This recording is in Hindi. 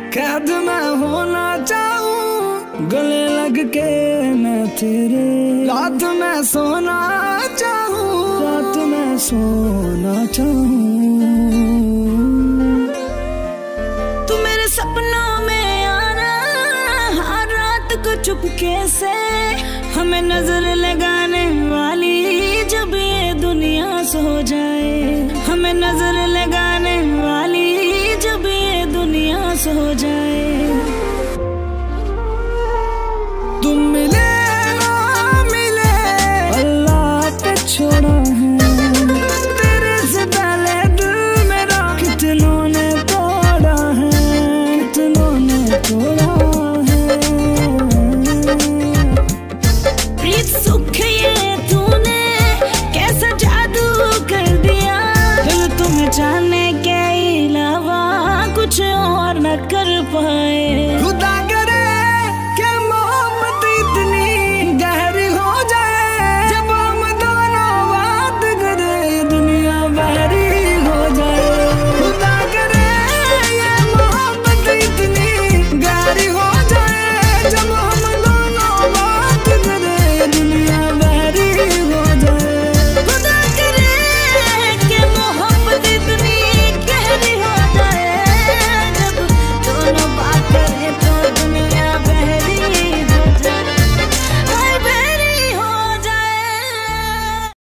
कैद मैं होना चाहूं गले लग के मैं तेरे, रात में सोना चाहूं, रात में सोना चाहूं। तू मेरे सपनों में आना हर रात को चुपके से, हमें नजर लगाने वाली जब ये दुनिया सो जाए, हमें नजर लगाने वाली जब ये दुनिया सो जाए। तुम मिले ना मिले अल्लाह पे छोड़ा है, तेरे से पहले दिल मेरा कितनों ने तोड़ा है, कितनों ने तोड़ा है। प्रीत सुख ये तूने कैसा जादू कर दिया, दिल तुम्हें चाहने के अलावा कुछ और न कर पाए।